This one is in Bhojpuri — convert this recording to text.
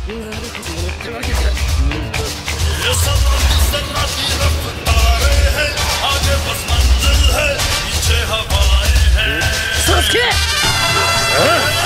ये सन्ना की रफ्तारें हैं, आगे बस मंजिल है, पीछे हवाएं हैं।